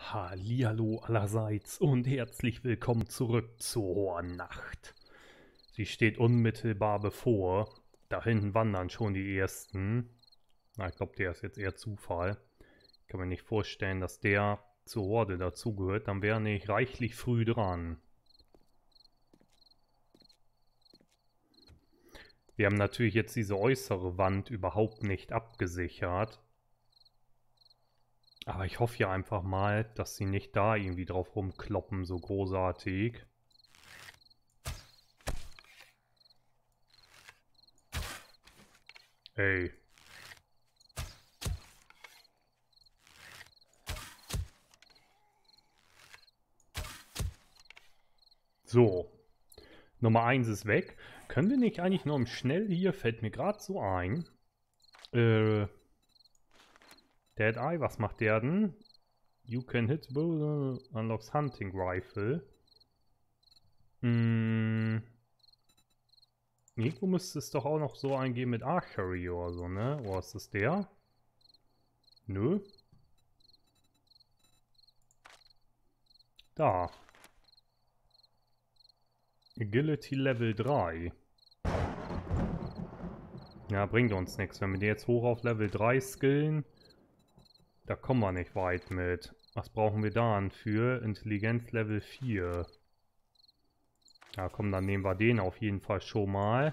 Hallihallo allerseits und herzlich willkommen zurück zur Hornacht. Sie steht unmittelbar bevor. Da hinten wandern schon die ersten. Na, ich glaube, der ist jetzt eher Zufall. Ich kann mir nicht vorstellen, dass der zur Horde dazugehört. Dann wäre ich reichlich früh dran. Wir haben natürlich jetzt diese äußere Wand überhaupt nicht abgesichert. Aber ich hoffe ja einfach mal, dass sie nicht da irgendwie drauf rumkloppen, so großartig. Ey. So. Nummer 1 ist weg. Können wir nicht eigentlich noch im Schnell hier, fällt mir gerade so ein. Dead Eye, was macht der denn? You can hit bow, unlocks Hunting Rifle. Irgendwo müsste es doch auch noch so eingehen mit Archery oder so, ne? Oder ist das der? Nö. Da. Agility Level 3. Ja, bringt uns nichts. Wenn wir die jetzt hoch auf Level 3 skillen, da kommen wir nicht weit mit. Was brauchen wir dann für Intelligenz Level 4? Ja, komm, dann nehmen wir den auf jeden Fall schon mal.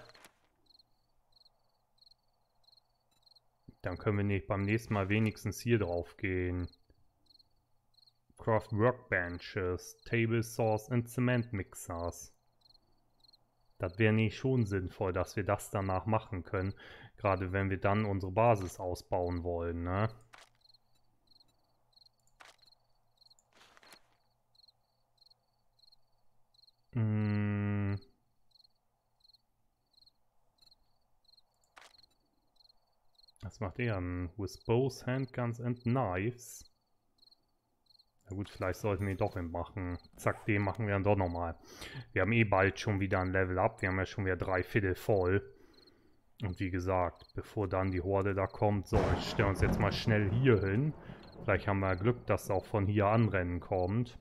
Dann können wir nicht beim nächsten Mal wenigstens hier drauf gehen. Craft Workbenches, Table Saws und Cement Mixers. Das wäre nicht schon sinnvoll, dass wir das danach machen können. Gerade wenn wir dann unsere Basis ausbauen wollen, ne? Was macht er denn? With bows, handguns and knives. Na gut, vielleicht sollten wir ihn doch machen. Zack, den machen wir dann doch nochmal. Wir haben eh bald schon wieder ein Level Up. Wir haben ja schon wieder 3/4 voll. Und wie gesagt, bevor dann die Horde da kommt, so, ich stelle uns jetzt mal schnell hier hin. Vielleicht haben wir Glück, dass es auch von hier anrennen kommt.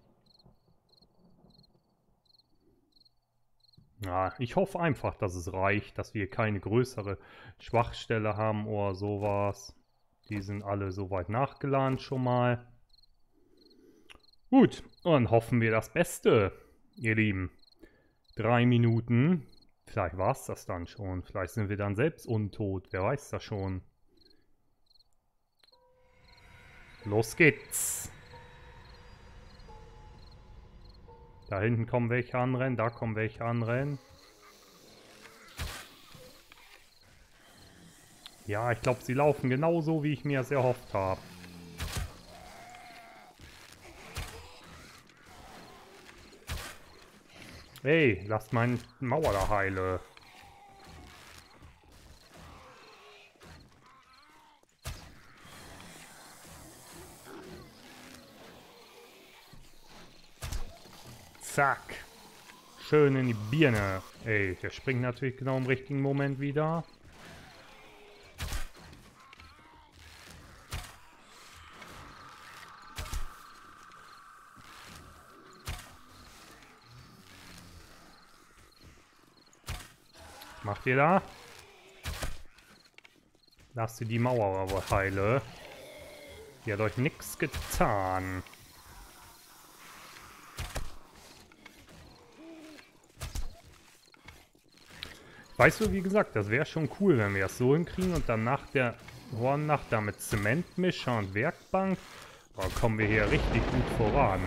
Ja, ich hoffe einfach, dass es reicht, dass wir keine größere Schwachstelle haben oder sowas. Die sind alle soweit nachgeladen schon mal. Gut, dann hoffen wir das Beste, ihr Lieben. 3 Minuten. Vielleicht war es das dann schon. Vielleicht sind wir dann selbst untot. Wer weiß das schon. Los geht's. Da hinten kommen welche anrennen. Da kommen welche anrennen. Ja, ich glaube, sie laufen genauso, wie ich mir es erhofft habe. Hey, lasst meine Mauer da heile. Zack. Schön in die Birne. Ey, der springt natürlich genau im richtigen Moment wieder. Macht ihr da? Lasst ihr die Mauer aber heile. Die hat euch nichts getan. Weißt du, wie gesagt, das wäre schon cool, wenn wir das so hinkriegen und dann nach der Hornnacht da mit Zementmischer und Werkbank, da kommen wir hier richtig gut voran.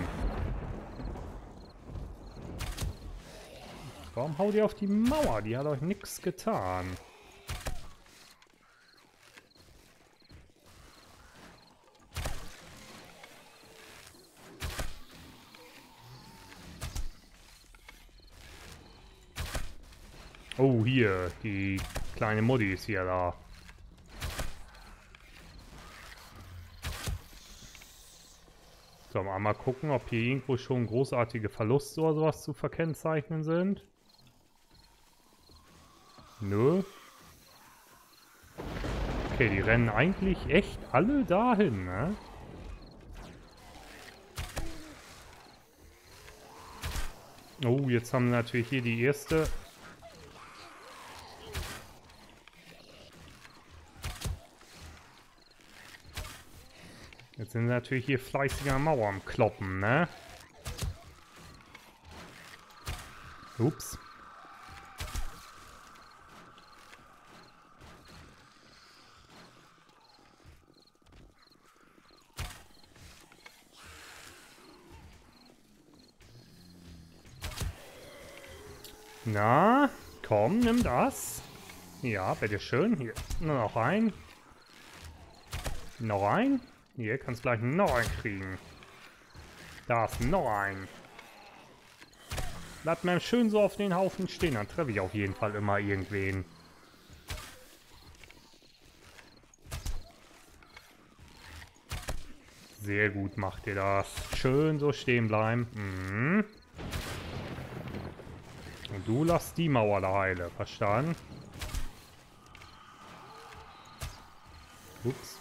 Warum haut ihr auf die Mauer? Die hat euch nichts getan. Oh, hier, die kleine Mutti ist hier da. So, mal gucken, ob hier irgendwo schon großartige Verluste oder sowas zu verkennzeichnen sind. Nö. Okay, die rennen eigentlich echt alle dahin, ne? Oh, jetzt haben wir natürlich hier die erste. Jetzt sind wir natürlich hier fleißiger Mauer am Kloppen, ne? Ups. Na, komm, nimm das. Ja, bitteschön. Hier, nur noch ein. Noch ein. Hier, kannst gleich noch einen kriegen. Da ist noch ein. Bleibt mir schön so auf den Haufen stehen, dann treffe ich auf jeden Fall immer irgendwen. Sehr gut macht ihr das. Schön so stehen bleiben. Mhm. Und du lass die Mauer da heile. Verstanden? Ups.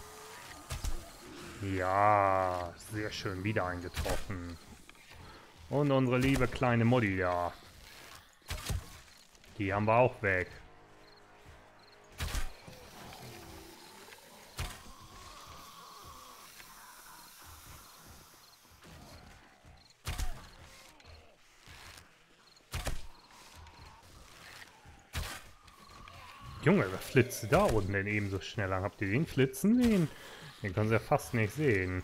Ja, sehr schön wieder eingetroffen. Und unsere liebe kleine Mutti da. Die haben wir auch weg. Junge, wer flitzt da unten denn eben so schnell an? Habt ihr den flitzen sehen? Den können sie ja fast nicht sehen.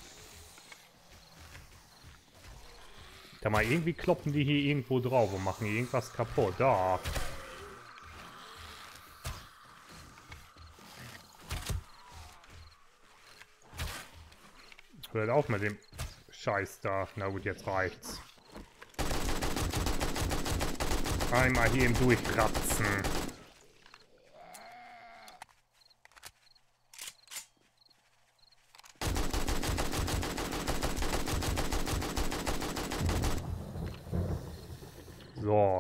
Da mal irgendwie kloppen die hier irgendwo drauf und machen irgendwas kaputt. Da. Hört auf mit dem Scheiß da. Na gut, jetzt reicht's. Einmal hier im Durchratzen. So.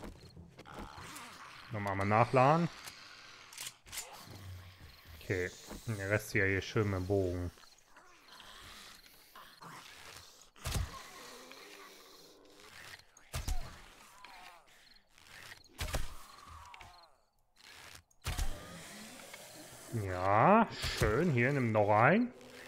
Nochmal mal nachladen. Okay. Der Rest hier schön mit dem Bogen. Ja, schön. Hier, nimm noch ein.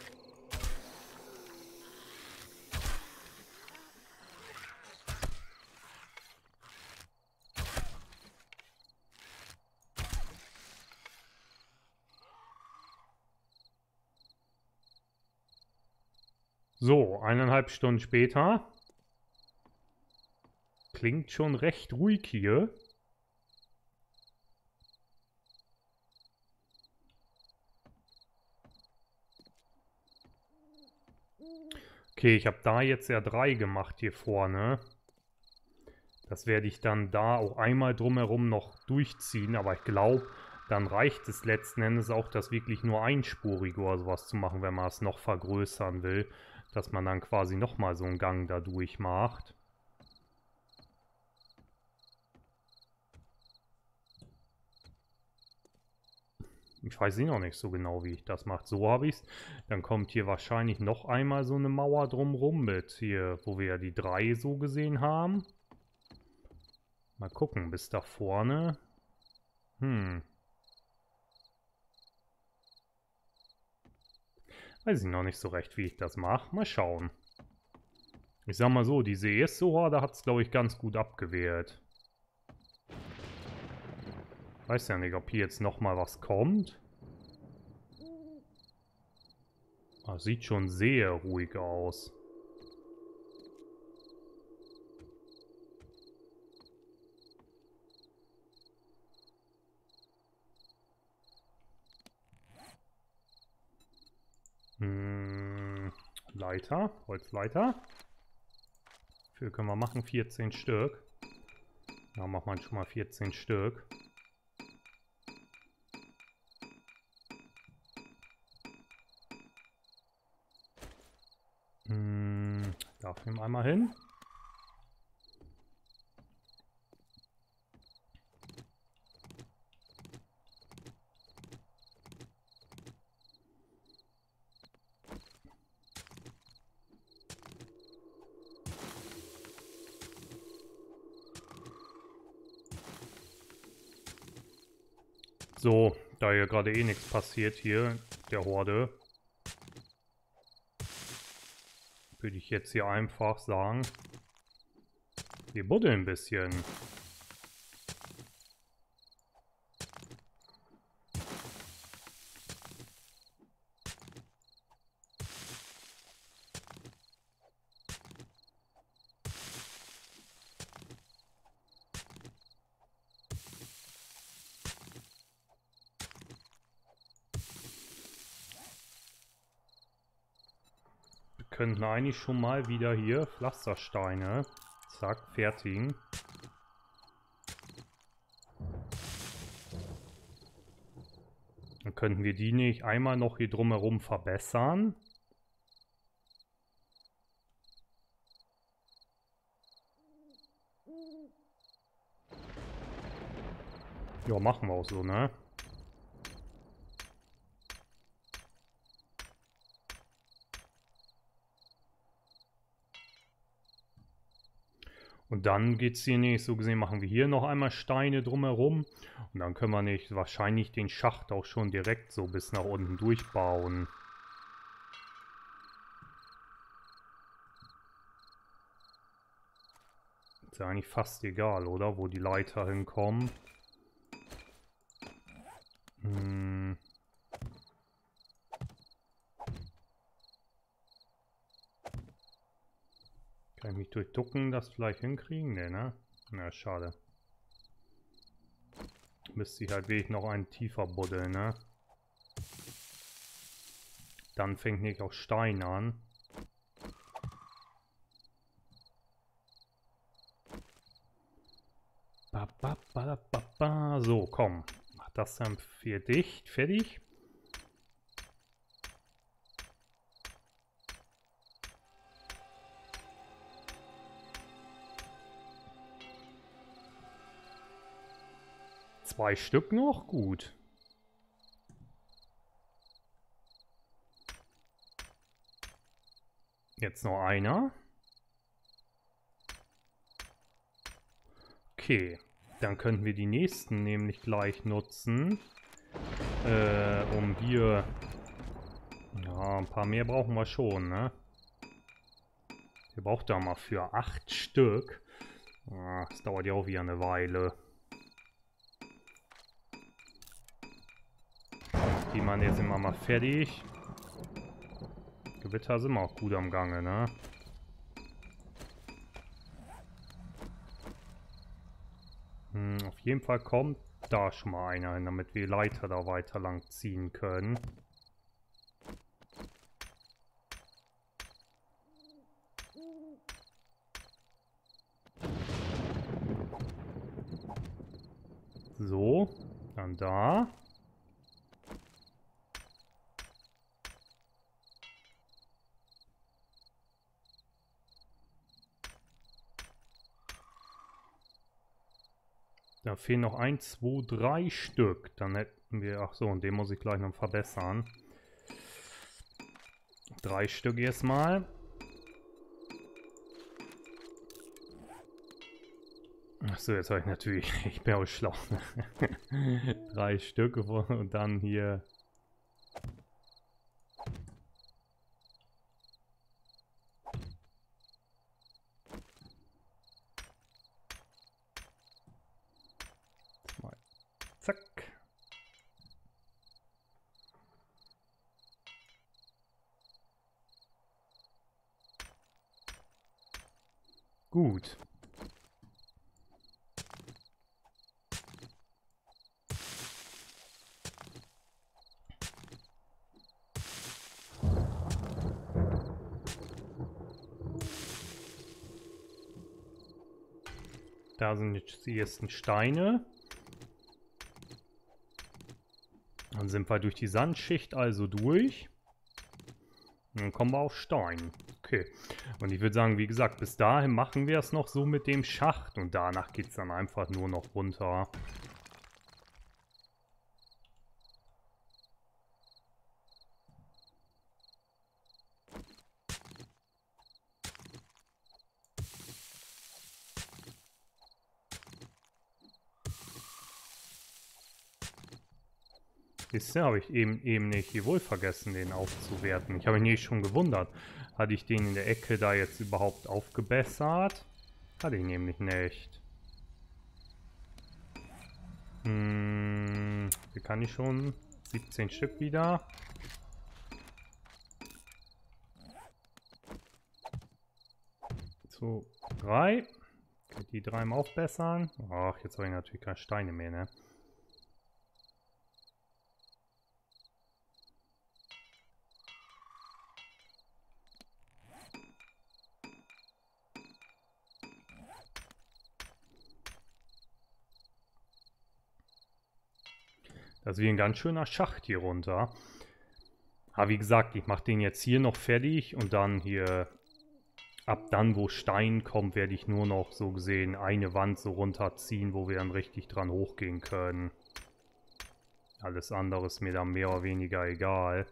So, 1,5 Stunden später. Klingt schon recht ruhig hier. Okay, ich habe da jetzt ja 3 gemacht hier vorne. Das werde ich dann da auch einmal drumherum noch durchziehen. Aber ich glaube, dann reicht es letzten Endes auch, das wirklich nur einspurig oder sowas zu machen, wenn man es noch vergrößern will. Dass man dann quasi nochmal so einen Gang da durchmacht. Ich weiß noch nicht so genau, wie ich das mache. So habe ich es. Dann kommt hier wahrscheinlich noch einmal so eine Mauer drumrum mit hier, wo wir ja die 3 so gesehen haben. Mal gucken, bis da vorne. Weiß ich noch nicht so recht, wie ich das mache. Mal schauen. Ich sag mal so, diese erste Horde hat es, glaube ich, ganz gut abgewehrt. Weiß ja nicht, ob hier jetzt nochmal was kommt. Ah, sieht schon sehr ruhig aus. Leiter, Holzleiter. Dafür können wir machen 14 Stück. Ja, macht man schon mal 14 Stück. Darf ich einmal hin? So, da hier gerade eh nichts passiert hier, der Horde, würde ich jetzt hier einfach sagen, wir buddeln ein bisschen. Wir könnten eigentlich schon mal wieder hier Pflastersteine, zack, fertigen. Dann könnten wir die nicht einmal noch hier drumherum verbessern. Ja, machen wir auch so, ne? Und dann geht es hier nicht. So gesehen machen wir hier noch einmal Steine drumherum. Und dann können wir nicht wahrscheinlich den Schacht auch schon direkt so bis nach unten durchbauen. Ist ja eigentlich fast egal, oder? Wo die Leiter hinkommen. Hm. Kann ich mich durchducken, das vielleicht hinkriegen? Ne, ne? Na, schade. Müsste ich halt wirklich noch einen tiefer buddeln, ne? Dann fängt nicht auch Stein an. So, komm. Mach das dann für dich. Fertig. Zwei Stück noch? Gut. Jetzt noch einer. Okay. Dann könnten wir die nächsten nämlich gleich nutzen. Um hier... Ja, ein paar mehr brauchen wir schon, ne? Wir brauchen da mal für 8 Stück. Das dauert ja auch wieder eine Weile. Die machen jetzt immer mal fertig. Gewitter sind wir auch gut am Gange, ne? Auf jeden Fall kommt da schon mal einer hin, damit wir Leiter da weiter lang ziehen können. So, dann da. Da fehlen noch 1, 2, 3 Stück. Dann hätten wir... Ach so, und den muss ich gleich noch verbessern. 3 Stück erstmal. Achso, jetzt habe ich natürlich... Ich bin auch schlau. 3 Stück und dann hier... Zack. Gut. Da sind jetzt die ersten Steine. Dann sind wir durch die Sandschicht also durch. Und dann kommen wir auf Stein. Okay. Und ich würde sagen, wie gesagt, bis dahin machen wir es noch so mit dem Schacht. Und danach geht es dann einfach nur noch runter. Wisst ihr, habe ich eben nicht hier wohl vergessen, den aufzuwerten. Ich habe mich nicht schon gewundert. Hatte ich den in der Ecke da jetzt überhaupt aufgebessert? Hatte ich nämlich nicht. Hier kann ich schon 17 Stück wieder. So, 3. Kann ich die 3 mal aufbessern? Ach, jetzt habe ich natürlich keine Steine mehr, ne? Das ist wie ein ganz schöner Schacht hier runter. Aber wie gesagt, ich mache den jetzt hier noch fertig und dann hier, ab dann, wo Stein kommt, werde ich nur noch so gesehen eine Wand so runterziehen, wo wir dann richtig dran hochgehen können. Alles andere ist mir dann mehr oder weniger egal.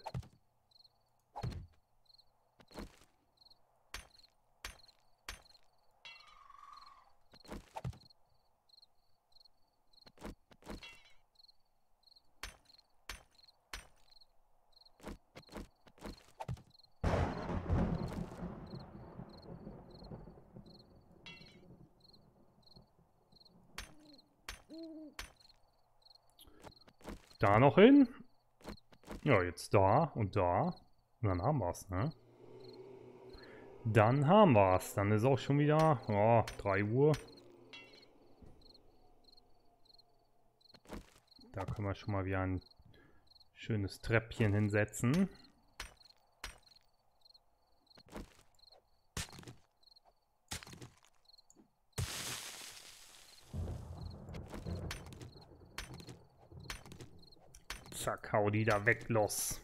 Da noch hin. Ja, jetzt da und da. Und dann haben wir es, ne? Dann haben wir es. Dann ist auch schon wieder 3 Uhr. Da können wir schon mal wieder ein schönes Treppchen hinsetzen. Zack, hau die da weg, los.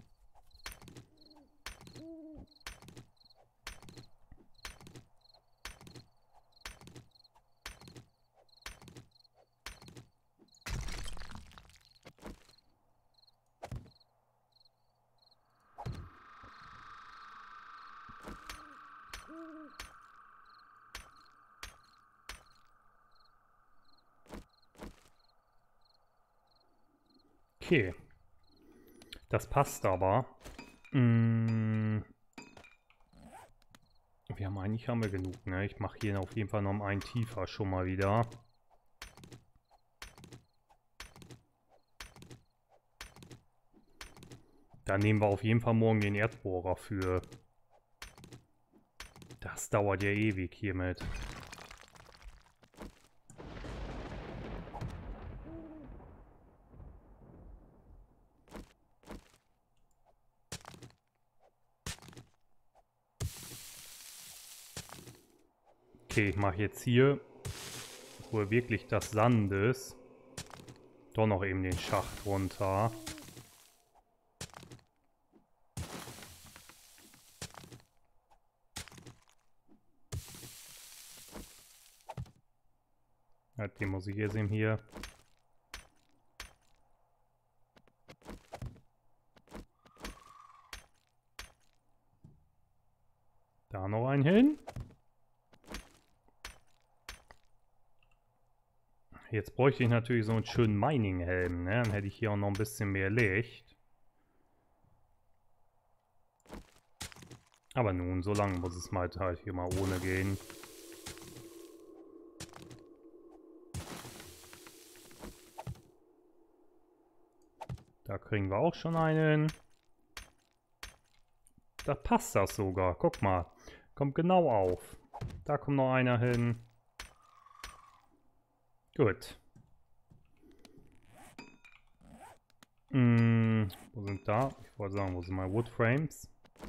Okay. Das passt aber. Wir haben wir genug, ne? Ich mache hier auf jeden Fall noch einen tiefer schon mal wieder. Da nehmen wir auf jeden Fall morgen den Erdbohrer für. Das dauert ja ewig hiermit. Okay, ich mache jetzt hier, wo wirklich das Sand ist, doch noch eben den Schacht runter. Ja, den muss ich jetzt eben hier. Da noch einen hin. Jetzt bräuchte ich natürlich so einen schönen Mining-Helm, ne? Dann hätte ich hier auch noch ein bisschen mehr Licht. Aber nun, so lange muss es halt hier mal ohne gehen. Da kriegen wir auch schon einen. Da passt das sogar. Guck mal. Kommt genau auf. Da kommt noch einer hin. Gut. Wo sind da? Ich wollte sagen, wo sind meine Woodframes?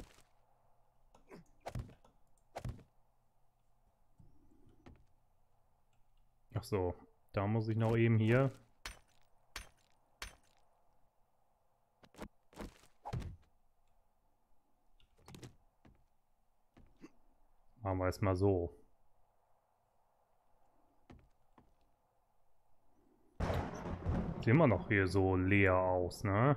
Ach so, da muss ich noch eben hier. Machen wir es mal so. Sieht immer noch hier so leer aus, ne?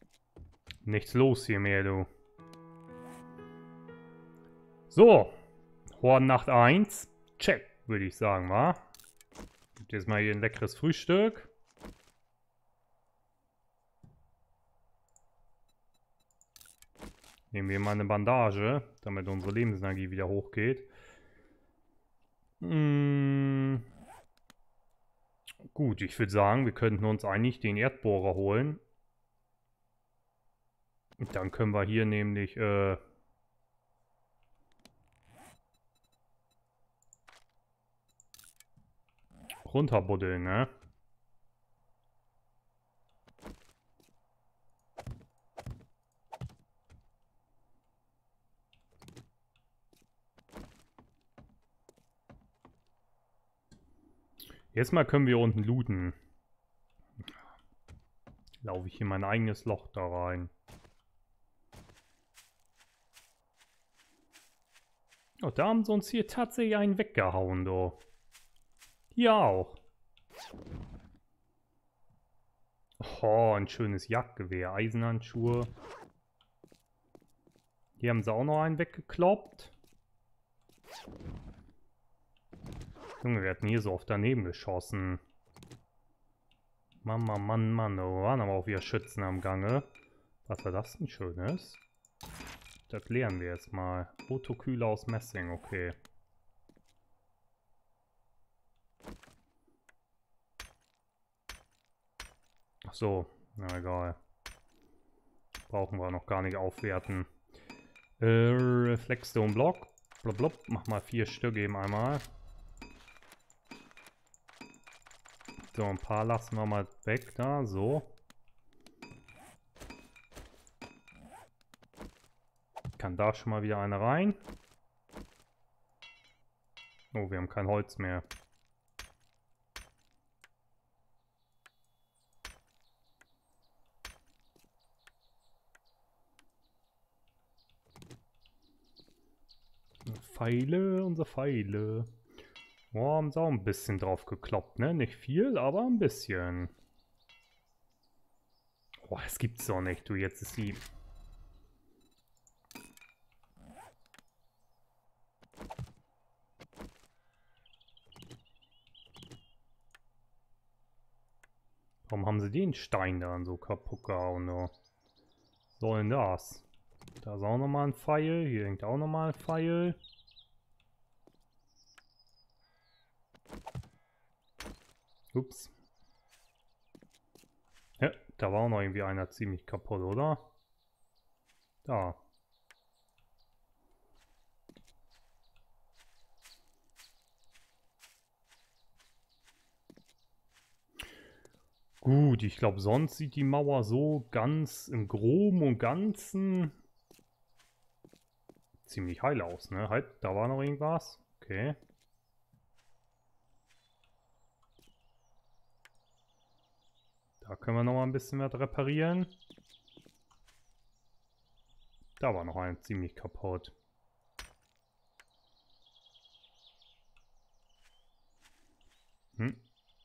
Nichts los hier mehr, du. So, Hornnacht 1. Check, würde ich sagen, wa? Gibt jetzt mal hier ein leckeres Frühstück. Nehmen wir mal eine Bandage, damit unsere Lebensenergie wieder hochgeht. Gut, ich würde sagen, wir könnten uns eigentlich den Erdbohrer holen. Und dann können wir hier nämlich runterbuddeln, ne? Jetzt mal können wir unten looten. Laufe ich in mein eigenes Loch da rein. Oh, da haben sie uns hier tatsächlich einen weggehauen, du. Hier auch. Oh, ein schönes Jagdgewehr. Eisenhandschuhe. Hier haben sie auch noch einen weggekloppt. Junge, wir hatten hier so oft daneben geschossen. Mann, Mann, Mann, Mann. Oh, waren aber auch wieder Schützen am Gange. Was war das denn Schönes? Das lernen wir jetzt mal. Otokühler aus Messing, okay. Ach so, na egal. Brauchen wir noch gar nicht aufwerten. Reflexstone Block. Blub, mach mal 4 Stück eben einmal. So, ein paar lassen wir mal weg da, so. Kann da schon mal wieder eine rein. Oh, wir haben kein Holz mehr. Pfeile, unsere Pfeile. Oh, haben sie auch ein bisschen drauf gekloppt, ne? Nicht viel, aber ein bisschen. Oh, das gibt's doch nicht, du. Jetzt ist sie... Warum haben sie den Stein da so kaputt gehauen? Was soll denn das? Da ist auch nochmal ein Pfeil. Hier hängt auch nochmal ein Pfeil. Ups. Ja, da war auch noch irgendwie einer ziemlich kaputt, oder? Da. Gut, ich glaube, sonst sieht die Mauer so ganz im Groben und Ganzen ziemlich heil aus, ne? Halt, da war noch irgendwas. Okay. Da können wir noch mal ein bisschen was reparieren. Da war noch ein ziemlich kaputt. Hm.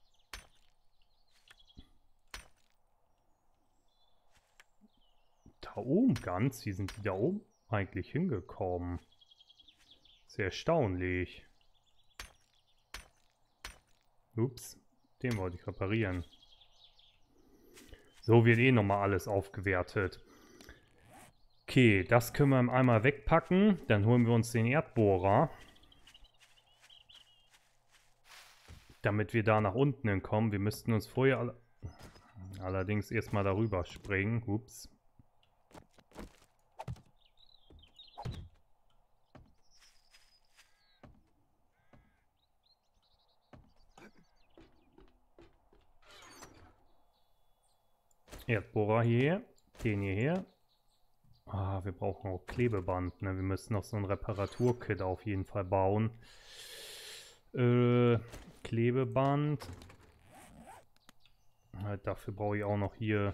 Da oben ganz? Wie sind die da oben eigentlich hingekommen? Sehr erstaunlich. Ups, den wollte ich reparieren. So wird eh nochmal alles aufgewertet. Okay, das können wir einmal wegpacken. Dann holen wir uns den Erdbohrer. Damit wir da nach unten hinkommen. Wir müssten uns vorher allerdings erstmal darüber springen. Ups. Erdbohrer hier. Den hierher. Ah, wir brauchen auch Klebeband. Ne? Wir müssen noch so ein Reparaturkit auf jeden Fall bauen. Klebeband. Halt, dafür brauche ich auch noch hier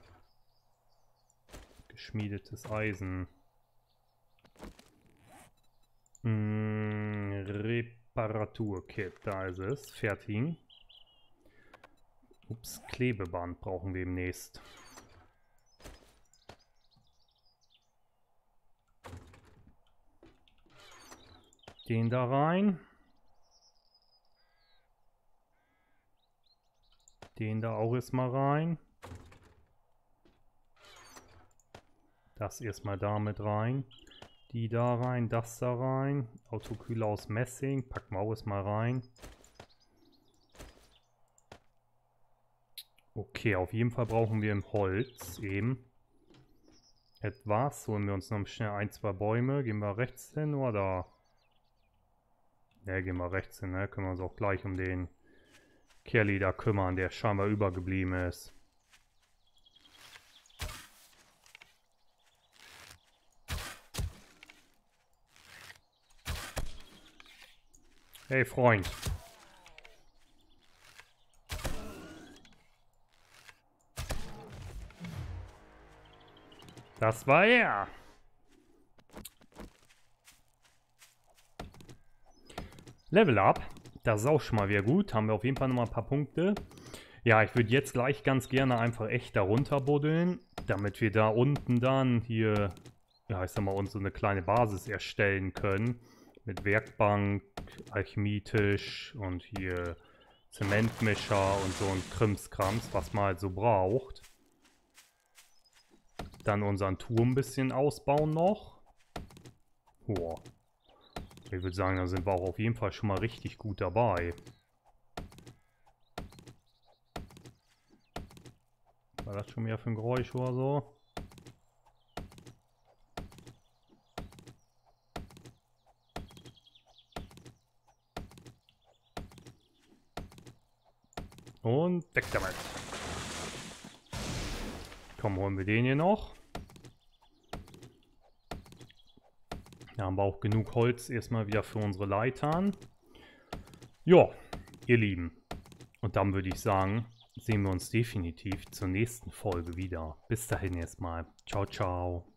geschmiedetes Eisen. Reparaturkit, da ist es. Fertigen. Ups, Klebeband brauchen wir demnächst. Den da rein. Den da auch erstmal rein. Das erstmal da mit rein. Die da rein, das da rein. Autokühler aus Messing. Packen wir auch erstmal rein. Okay, auf jeden Fall brauchen wir im Holz eben etwas. Holen wir uns noch schnell 1, 2 Bäume. Gehen wir rechts hin oder? Ne, gehen wir rechts hin, ne? Können wir uns auch gleich um den Kerli da kümmern, der scheinbar übergeblieben ist. Hey Freund. Das war er. Level Up. Das ist auch schon mal wieder gut. Haben wir auf jeden Fall nochmal ein paar Punkte. Ja, ich würde jetzt gleich ganz gerne einfach echt darunter buddeln, damit wir da unten dann hier, ja, ich sag mal, uns so eine kleine Basis erstellen können. Mit Werkbank, Alchemietisch und hier Zementmischer und so ein Krimskrams, was man halt so braucht. Dann unseren Turm ein bisschen ausbauen noch. Boah. Ich würde sagen, da sind wir auch auf jeden Fall schon mal richtig gut dabei. War das schon wieder für ein Geräusch oder so? Und weg damit. Komm, holen wir den hier noch. Da haben wir auch genug Holz erstmal wieder für unsere Leitern. Ja, ihr Lieben. Und dann würde ich sagen, sehen wir uns definitiv zur nächsten Folge wieder. Bis dahin erstmal. Ciao, ciao.